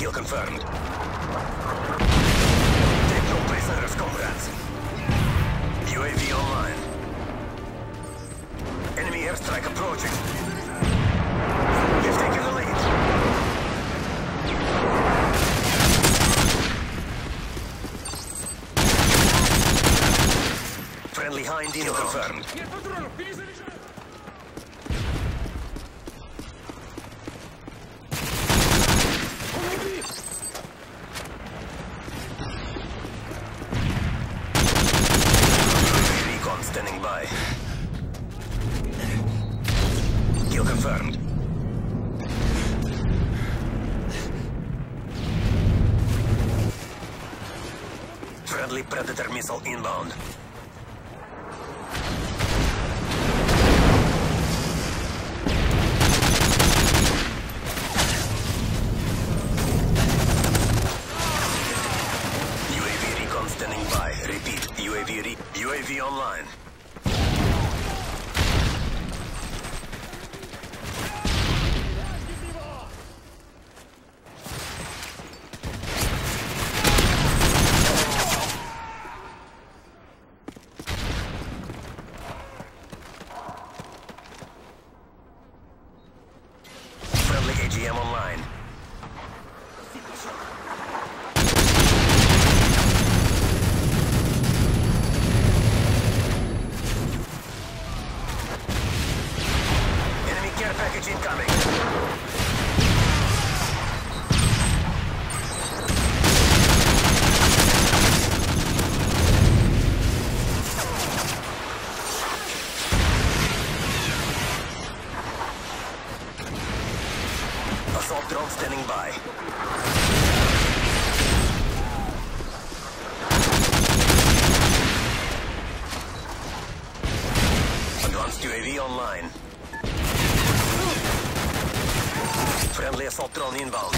Kill confirmed. Take no prisoners, comrades. UAV online. Enemy airstrike approaching. You've taken the lead. Friendly Hind inbound. Confirmed. Recon standing by. Kill confirmed. Friendly Predator missile inbound. Standing by. Repeat. UAV online. Friendly AGM online. Care package incoming. Assault drone standing by. Advanced UAV online. Friendly assault drone inbound.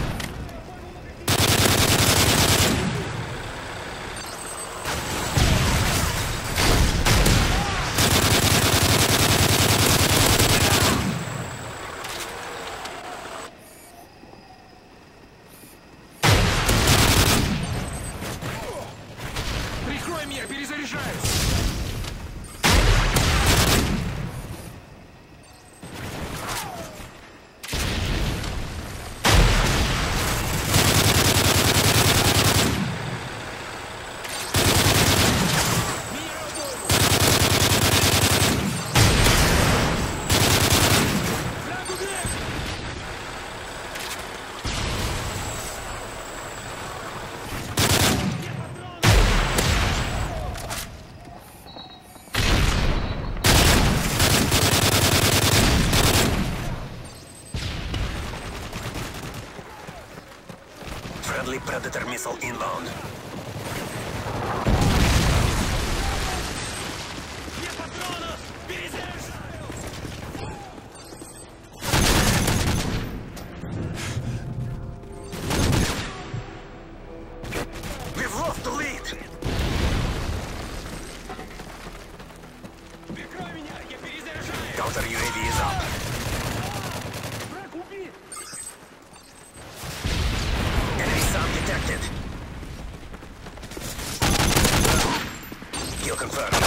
Прикрой меня, перезаряжаюсь! Friendly Predator missile inbound. We've lost the lead. Counter UAV is up. Detected. Kill confirmed.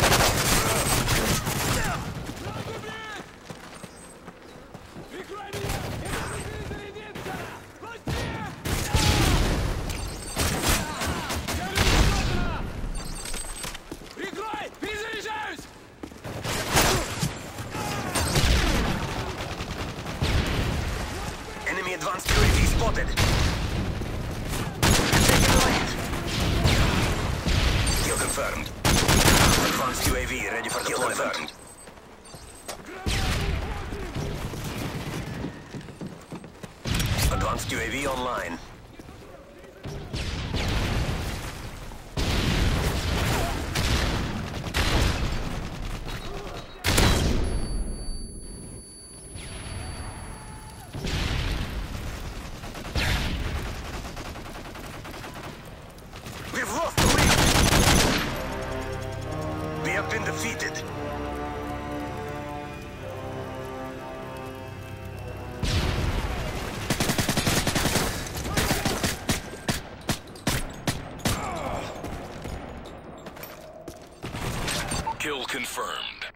Enemy advanced UAV spotted. Confirmed. Advanced UAV ready for deployment. Advanced UAV online. We've lost the lead. We have been defeated. confirmed.